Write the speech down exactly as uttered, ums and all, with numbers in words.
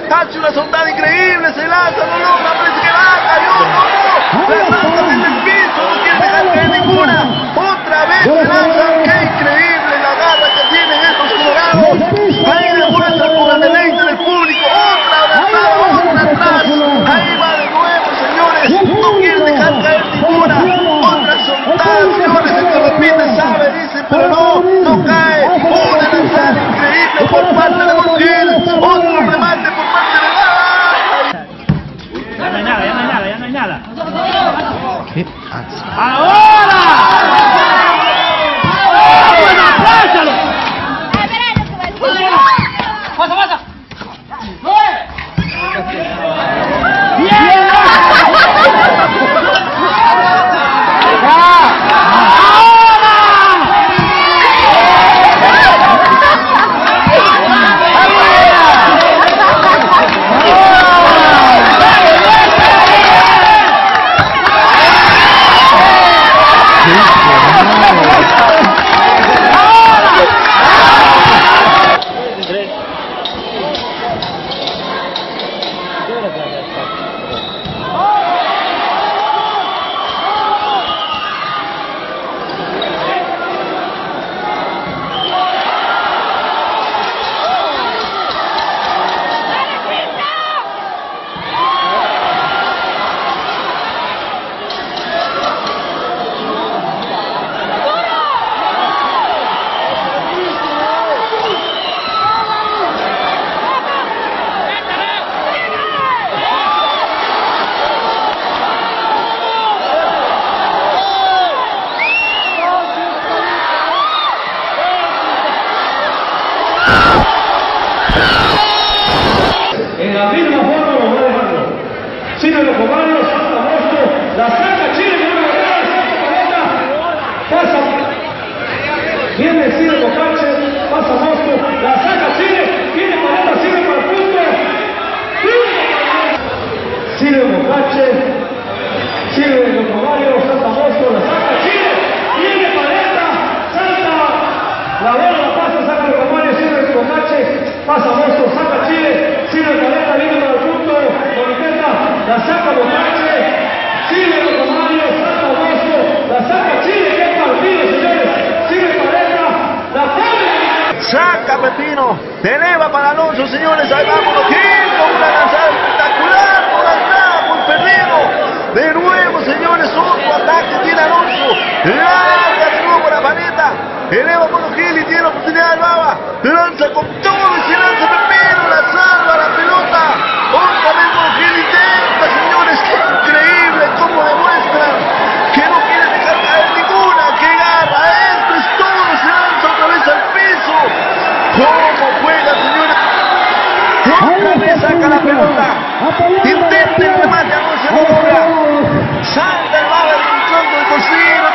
hace una soltada increíble, se lanza, no logra, parece que baja, y otro, no, la lanza desde el piso, no quiere dejar caer ninguna, otra vez se lanza, qué increíble la garra que tienen estos colorados, ahí demuestran con el deleite del público, otra abrazada, otra atrás, ahí va de nuevo, señores, no quiere dejar caer ninguna, otra soltada, señores, el que repite sabe, dice, pero no, no cae, una lanzada increíble por parte de Gil, otro remate por parte de Baba. Ya no hay nada, ya no hay nada, ya no hay nada. ¿Qué pasa? ¡Ahora! ¡Oh, bueno, aplástalo! ¡Pasa, pasa! ¡Bien! En la misma forma lo va dejando. Sigue los comandos, Santa Mosto, la saca Chile, de una manera, Santa Paleta, pasa. Viene Ciro Bocache, pasa Mosto, la saca Chile, viene Paleta, sigue para el punto. Ciro Bocache, sigue los comandos, Santa Mosto, la saca Chile, viene Paleta, Santa, la bola la pasa, saca los comandos, sigue el Bocache, pasa Mosto, saca Chile, sigue el Paleta, viene para el punto, Boniteta, la saca Bocache, sigue los comandos, Santa Mosto, la saca Chile, qué partido, señores, sigue Paleta, la pone. Saca Pepino, te eleva para Alonso, señores, ahí vámonos, Gil con una lanzada espectacular, con la entrada por Ferrero, de nuevo, señores, otro ataque tiene Alonso, larga de nuevo la paleta, eleva con Gil y tiene la oportunidad de Baba, lanza con todo y se lanza Pepino, la salva la pelota, otra vez con Gil intenta, señores, qué increíble cómo demuestran que no quiere dejar caer ninguna, que garra, esto es todo, se lanza otra vez al piso, cómo juega, señores, otra vez saca la pelota, intenta el remate, no se logra, salta el Baba del control del cocino,